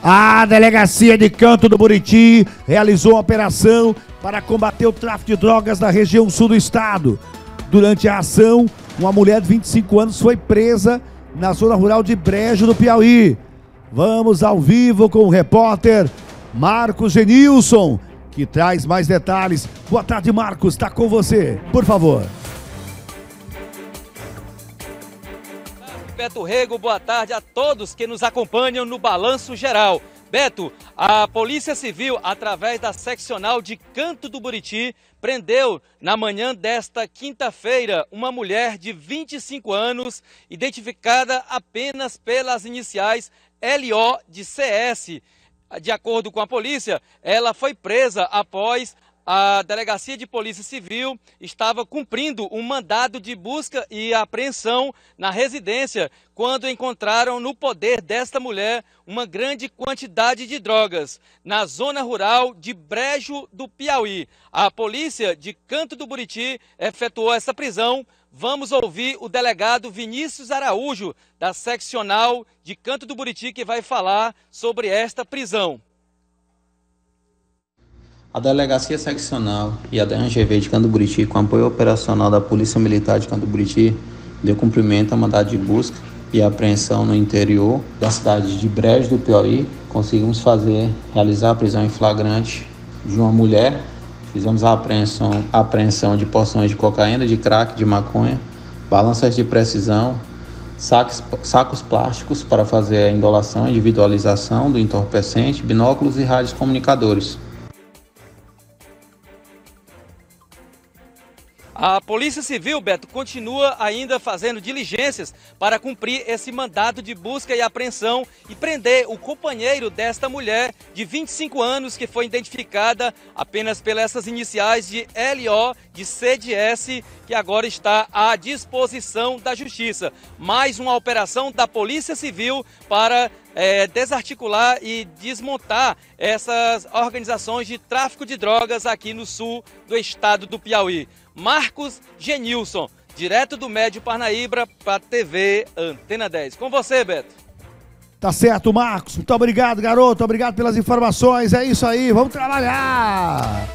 A Delegacia de Canto do Buriti realizou uma operação para combater o tráfico de drogas na região sul do estado. Durante a ação, uma mulher de 25 anos foi presa na zona rural de Brejo do Piauí. Vamos ao vivo com o repórter Marcos Genilson, que traz mais detalhes. Boa tarde, Marcos, está com você, por favor. Beto Rego, boa tarde a todos que nos acompanham no Balanço Geral. Beto, a Polícia Civil, através da seccional de Canto do Buriti, prendeu na manhã desta quinta-feira uma mulher de 25 anos, identificada apenas pelas iniciais LO de CS. De acordo com a polícia, ela foi presa após a Delegacia de Polícia Civil estava cumprindo um mandado de busca e apreensão na residência quando encontraram no poder desta mulher uma grande quantidade de drogas na zona rural de Brejo do Piauí. A polícia de Canto do Buriti efetuou essa prisão. Vamos ouvir o delegado Vinícius Araújo, da seccional de Canto do Buriti, que vai falar sobre esta prisão. A Delegacia Seccional e a DNGV de Canto do Buriti, com apoio operacional da Polícia Militar de Canto do Buriti, deu cumprimento a mandado de busca e apreensão no interior da cidade de Brejo do Piauí. Conseguimos realizar a prisão em flagrante de uma mulher. Fizemos a apreensão de porções de cocaína, de crack, de maconha, balanças de precisão, sacos plásticos para fazer a indolação e individualização do entorpecente, binóculos e rádios comunicadores. A Polícia Civil, Beto, continua ainda fazendo diligências para cumprir esse mandado de busca e apreensão e prender o companheiro desta mulher de 25 anos que foi identificada apenas pelas iniciais de LO de CDS, que agora está à disposição da Justiça. Mais uma operação da Polícia Civil para desarticular e desmontar essas organizações de tráfico de drogas aqui no sul do estado do Piauí. Marcos Genilson, direto do Médio Parnaíba para a TV Antena 10. Com você, Beto. Tá certo, Marcos. Muito obrigado, garoto. Obrigado pelas informações. É isso aí. Vamos trabalhar.